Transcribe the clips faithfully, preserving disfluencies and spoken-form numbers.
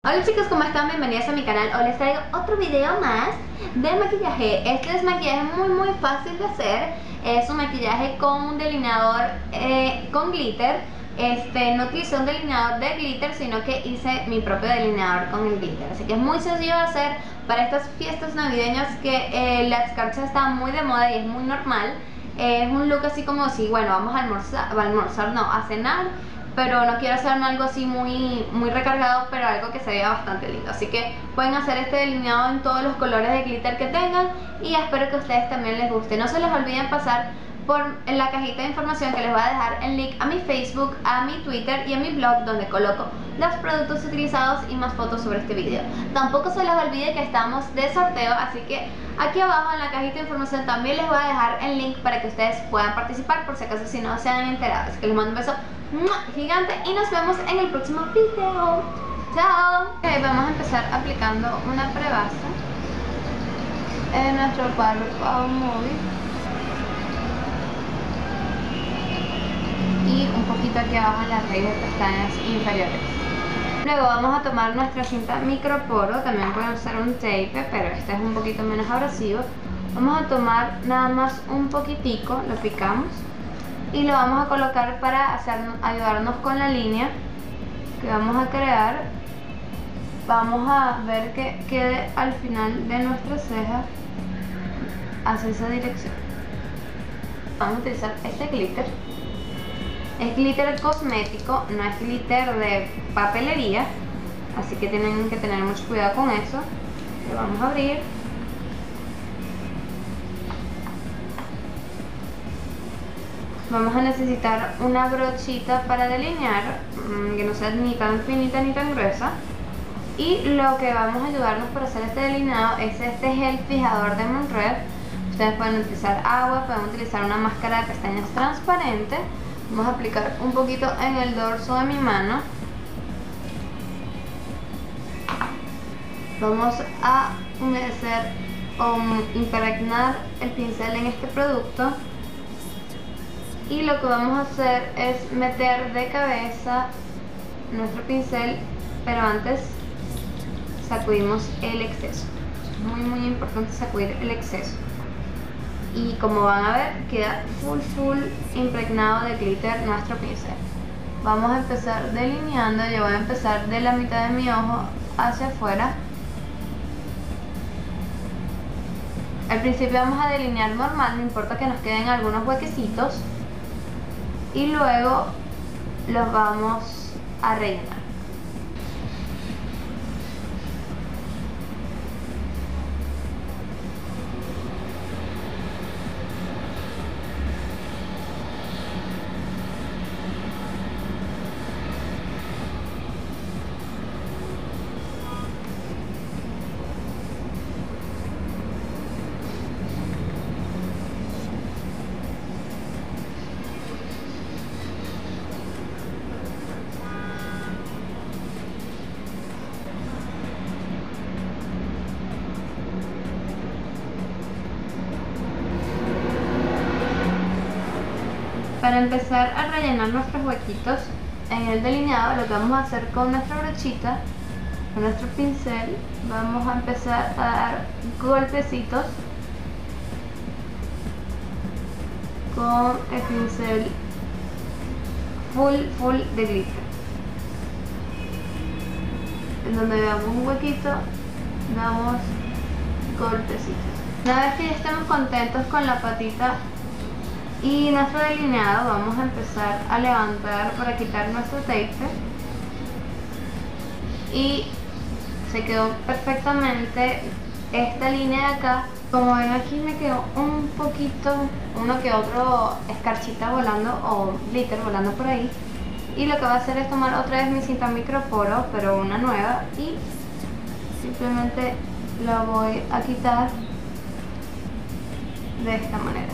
Hola chicos, ¿cómo están? Bienvenidos a mi canal. Hoy les traigo otro video más de maquillaje. Este es maquillaje muy muy fácil de hacer. Es un maquillaje con un delineador eh, con glitter. Este, no utilicé un delineador de glitter, sino que hice mi propio delineador con el glitter. Así que es muy sencillo de hacer para estas fiestas navideñas que eh, la escarcha está muy de moda y es muy normal. Eh, es un look así como si, bueno, vamos a almorzar, a almorzar no, a cenar, pero no quiero hacerme algo así muy, muy recargado, pero algo que se vea bastante lindo. Así que pueden hacer este delineado en todos los colores de glitter que tengan y espero que a ustedes también les guste. No se les olviden pasar por en la cajita de información que les voy a dejar el link a mi Facebook, a mi Twitter y a mi blog, donde coloco los productos utilizados y más fotos sobre este video. Tampoco se les olvide que estamos de sorteo, así que aquí abajo en la cajita de información también les voy a dejar el link para que ustedes puedan participar, por si acaso si no se han enterado. Así que les mando un beso gigante y nos vemos en el próximo video. Chao. Ok, vamos a empezar aplicando una prebase en nuestro párpado móvil y un poquito aquí abajo en la raíz de pestañas inferiores. Luego vamos a tomar nuestra cinta microporo, también pueden usar un tape, pero este es un poquito menos abrasivo. Vamos a tomar nada más un poquitico, lo picamos y lo vamos a colocar para hacer, ayudarnos con la línea que vamos a crear. Vamos a ver que quede al final de nuestra ceja hacia esa dirección. Vamos a utilizar este glitter. Es glitter cosmético, no es glitter de papelería, así que tienen que tener mucho cuidado con eso. Lo vamos a abrir. Vamos a necesitar una brochita para delinear, que no sea ni tan finita ni tan gruesa. Y lo que vamos a ayudarnos para hacer este delineado es este gel fijador de Monrep. Ustedes pueden utilizar agua, pueden utilizar una máscara de pestañas transparente. Vamos a aplicar un poquito en el dorso de mi mano. Vamos a humedecer o impregnar el pincel en este producto. Y lo que vamos a hacer es meter de cabeza nuestro pincel, pero antes sacudimos el exceso. Es muy muy importante sacudir el exceso. Y como van a ver, queda full full impregnado de glitter nuestro pincel. Vamos a empezar delineando. Yo voy a empezar de la mitad de mi ojo hacia afuera. Al principio vamos a delinear normal, no importa que nos queden algunos huequecitos. Y luego los vamos a rellenar. Para empezar a rellenar nuestros huequitos en el delineado, lo que vamos a hacer con nuestra brochita, con nuestro pincel, vamos a empezar a dar golpecitos con el pincel full full de glitter. En donde veamos un huequito, damos golpecitos. Una vez que ya estemos contentos con la patita y nuestro delineado, vamos a empezar a levantar para quitar nuestro tape. Y se quedó perfectamente esta línea de acá. Como ven, aquí me quedó un poquito, uno que otro escarchita volando o glitter volando por ahí. Y lo que voy a hacer es tomar otra vez mi cinta microporo, pero una nueva, y simplemente la voy a quitar de esta manera.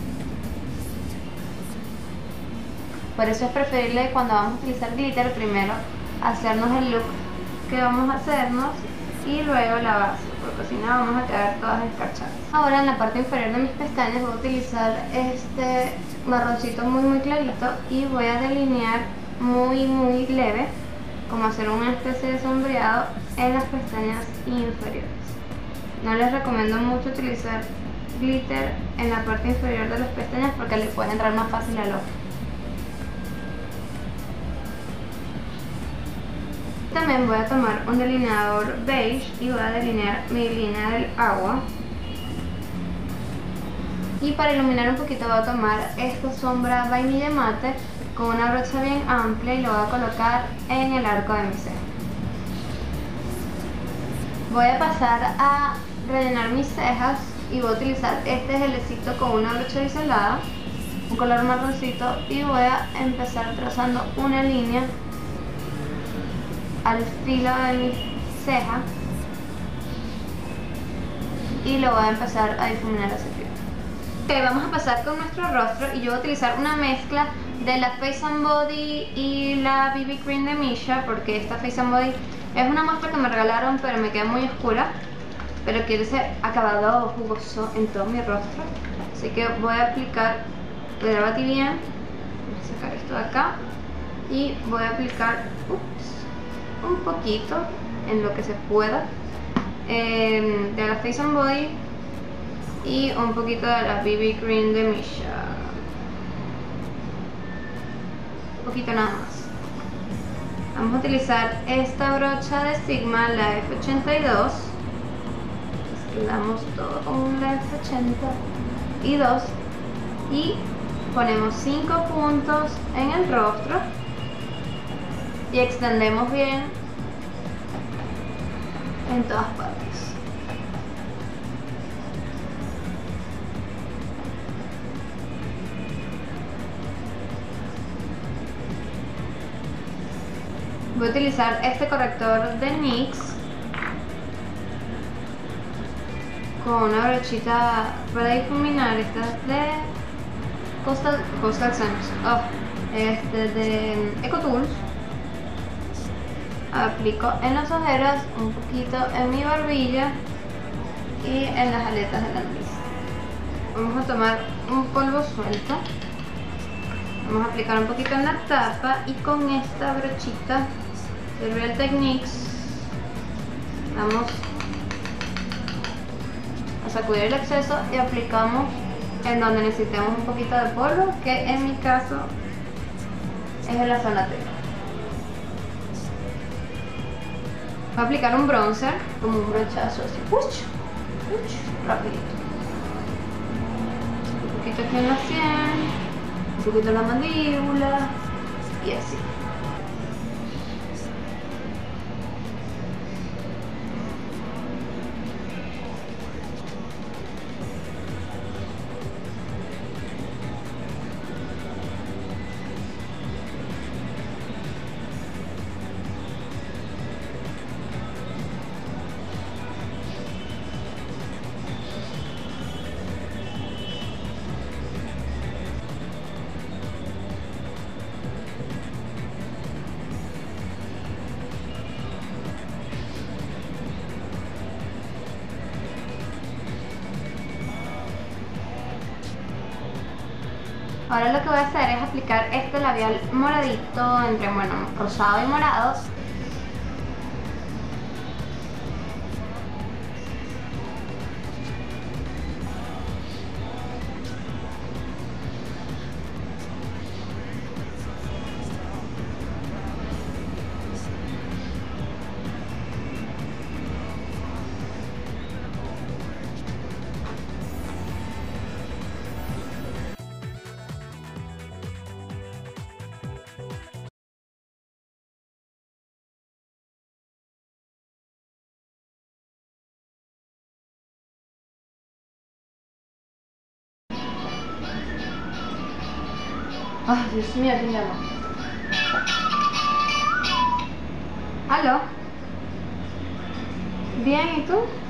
Por eso es preferible cuando vamos a utilizar glitter primero hacernos el look que vamos a hacernos y luego la base, porque si no vamos a quedar todas escarchadas. Ahora en la parte inferior de mis pestañas voy a utilizar este marroncito muy muy clarito y voy a delinear muy muy leve como hacer una especie de sombreado en las pestañas inferiores. No les recomiendo mucho utilizar glitter en la parte inferior de las pestañas porque le puede entrar más fácil al ojo. También voy a tomar un delineador beige y voy a delinear mi línea del agua. Y para iluminar un poquito voy a tomar esta sombra vainilla mate con una brocha bien amplia y lo voy a colocar en el arco de mi ceja. Voy a pasar a rellenar mis cejas y voy a utilizar este gelecito con una brocha biselada, un color marroncito, y voy a empezar trazando una línea al filo de mi ceja y lo voy a empezar a difuminar hacia arriba. Ok, vamos a pasar con nuestro rostro y yo voy a utilizar una mezcla de la Face and Body y la B B Cream de Missha, porque esta Face and Body es una muestra que me regalaron pero me queda muy oscura, pero quiero ese acabado jugoso en todo mi rostro, así que voy a aplicar, voy a batir bien, voy a sacar esto de acá y voy a aplicar ups, un poquito en lo que se pueda eh, de la Face and Body y un poquito de la B B Cream de Missha, un poquito nada más. Vamos a utilizar esta brocha de Sigma, la F ochenta y dos, mezclamos todo con la F ochenta y dos y ponemos cinco puntos en el rostro y extendemos bien en todas partes. Voy a utilizar este corrector de N Y X con una brochita para difuminar. Esta es de Coastal, Coastal Scents, oh, este de EcoTools. Aplico en las ojeras, un poquito en mi barbilla y en las aletas de la nariz. Vamos a tomar un polvo suelto, vamos a aplicar un poquito en la tapa y con esta brochita de Real Techniques vamos a sacudir el exceso y aplicamos en donde necesitemos un poquito de polvo, que en mi caso es en la zona T. Voy a aplicar un bronzer, como un brochazo así, puch, puch, rapidito. Un poquito aquí en la sien, un poquito en la mandíbula y así. Ahora lo que voy a hacer es aplicar este labial moradito, entre, bueno, rosado y morado. Ay, Dios mío, ¿quién llama? ¿Aló? Bien, ¿y tú?